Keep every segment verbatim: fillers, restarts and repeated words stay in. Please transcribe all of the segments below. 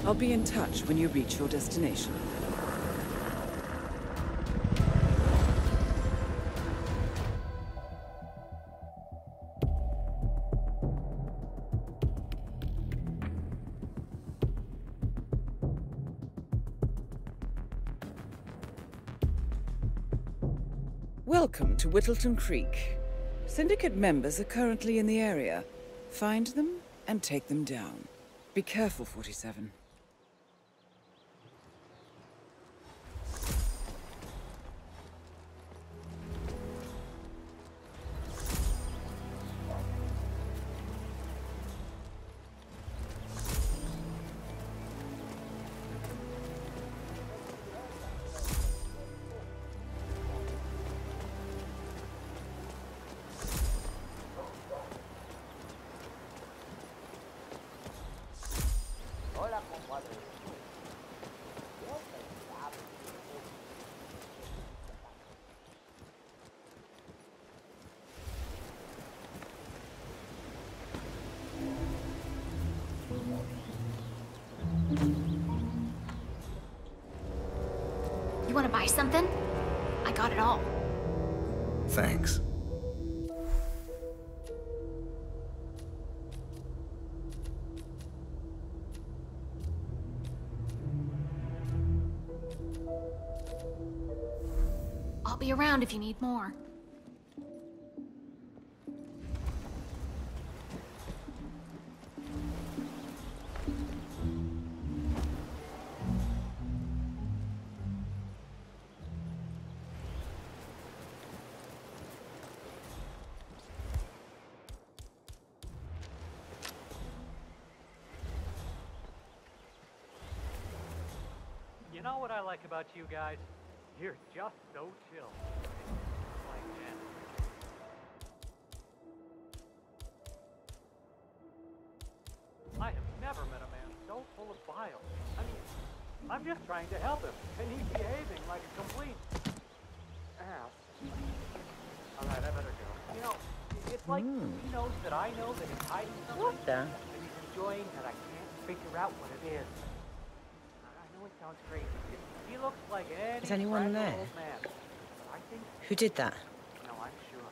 I'll be in touch when you reach your destination. Welcome to Whittelton Creek. Syndicate members are currently in the area. Find them and take them down. Be careful, forty-seven. You want to buy something? I got it all. Thanks. I'll be around if you need more. You know what I like about you guys? You're just so chill. Like that. I have never met a man so full of bile. I mean, I'm just trying to help him, and he's behaving like a complete ass. Alright, I better go. You know, it's like mm. he knows that I know that he's hiding something. What the? That he's enjoying that I can't figure out what it is. It sounds crazy. He looks like any Is anyone there? old man. But I think, Who did that? no, I'm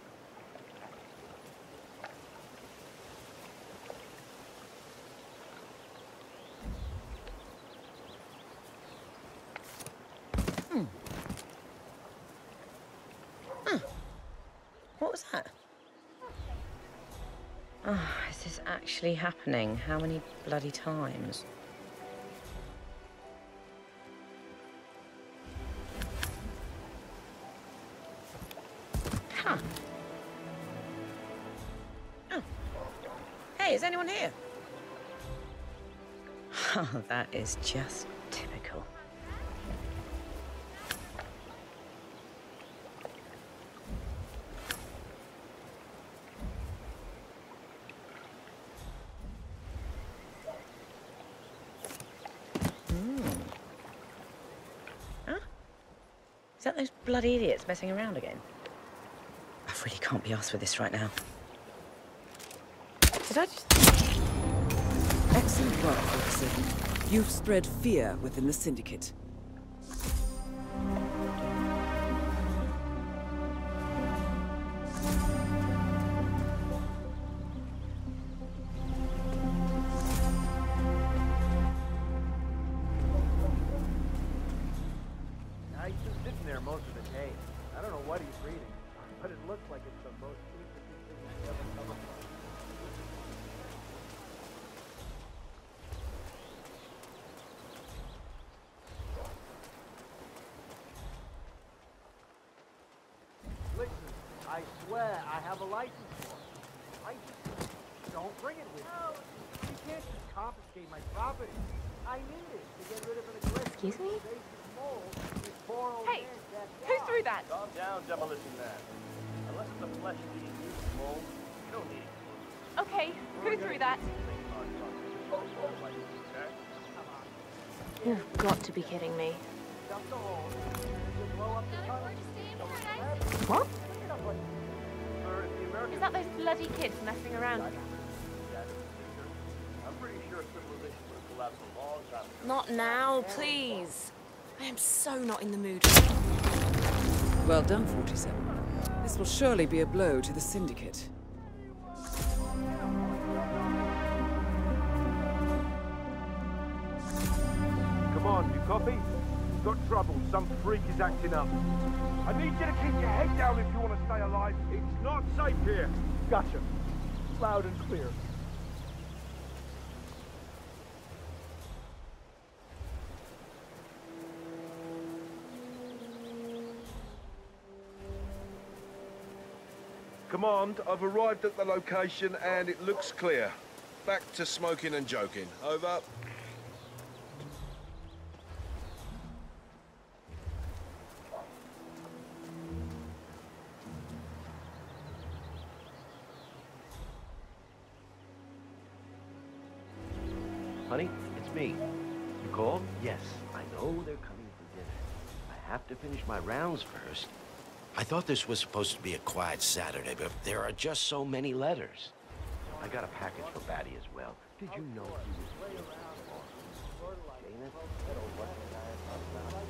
sure. Hmm. Huh. What was that? Oh, is this actually happening? How many bloody times? Huh. Oh. Hey, is anyone here? Oh, that is just typical. Hmm. Huh? Is that those bloody idiots messing around again? I really can't be arsed with this right now. Did I just... Excellent work, forty-seven. You've spread fear within the syndicate. He's just sitting there most of the day. I don't know what he's reading. But it looks like it's the most interesting thing he's ever come across. Listen, I swear I have a license for it. I just don't bring it with me. No, you can't just confiscate my property. I need it to get rid of an aggressive... Excuse me? Hey, who threw that? Calm down, demolition man. Unless it's a flesh-eating mold, you don't need it. Okay, who threw that? You've got to be kidding me. What? Is that those bloody kids messing around again? I'm pretty sure civilization was pull out some logs out of the Not now, please. I am so not in the mood. Well done, forty-seven. This will surely be a blow to the syndicate. Come on, you copy? Got trouble. Some freak is acting up. I need you to keep your head down if you want to stay alive. It's not safe here. Gotcha. Loud and clear. Command, I've arrived at the location and it looks clear. Back to smoking and joking. Over. Honey, it's me. You called? Yes, I know they're coming for dinner. I have to finish my rounds first. I thought this was supposed to be a quiet Saturday, but there are just so many letters. I got a package for Batty as well. Did you know he was really awesome? Dana, that old Russian guy I talked about?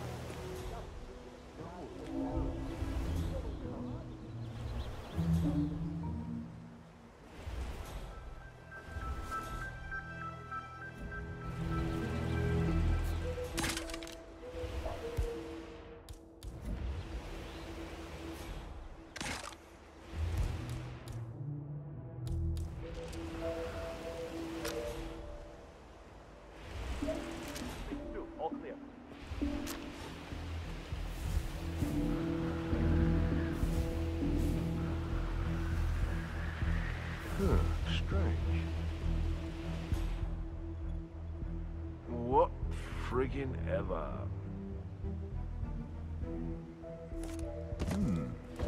All clear. Huh, strange. What friggin' ever? Hmm.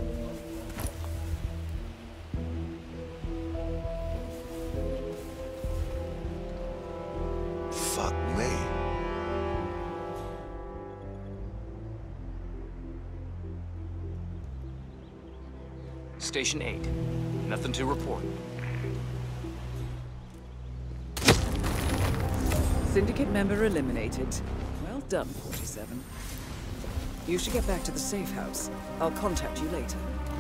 Fuck me. Station eight. Nothing to report. Syndicate member eliminated. Well done, forty-seven. You should get back to the safe house. I'll contact you later.